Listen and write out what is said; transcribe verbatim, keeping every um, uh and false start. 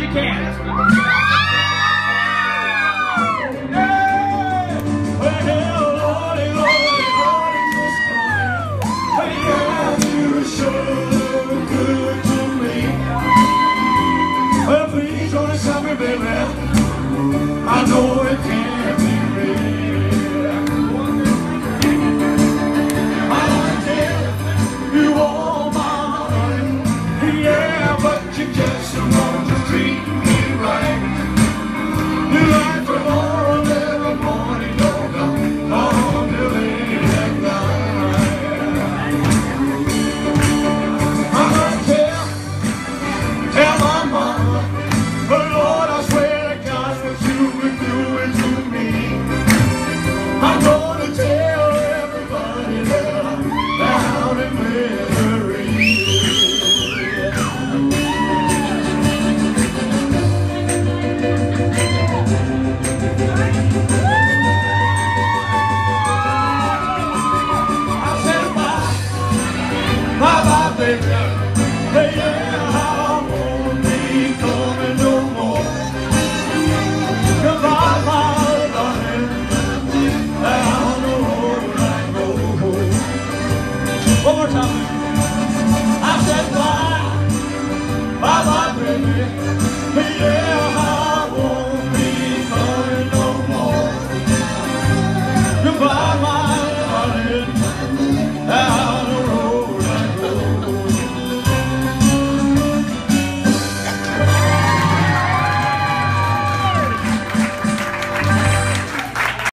you can. I know it can't be real. I tell you all my money, yeah, but you just want to treat me right. You like tomorrow, every morning, don't come on till late at night. I'm gonna tell, tell my mama, but Lord, I swear to God, what you would do it to me. I'm gonna tell everybody that I'm down in misery. I said bye, bye bye baby, baby, I won't be coming no more. Goodbye, my darling, down the road I go. One more time. I said bye, bye bye baby, yeah.